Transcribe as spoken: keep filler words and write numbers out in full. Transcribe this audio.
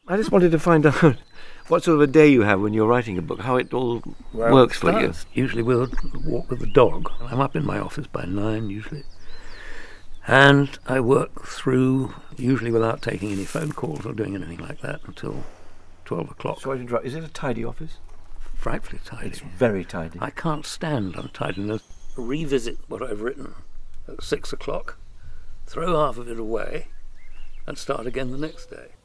I just wanted to find out what sort of a day you have when you're writing a book, how it all well, works for you. Usually we'll walk with the dog. I'm up in my office by nine usually. And I work through, usually without taking any phone calls or doing anything like that, until twelve o'clock. Sorry to interrupt. Is it a tidy office? Frightfully tidy. It's very tidy. I can't stand untidiness. Revisit what I've written at six o'clock, throw half of it away, and start again the next day.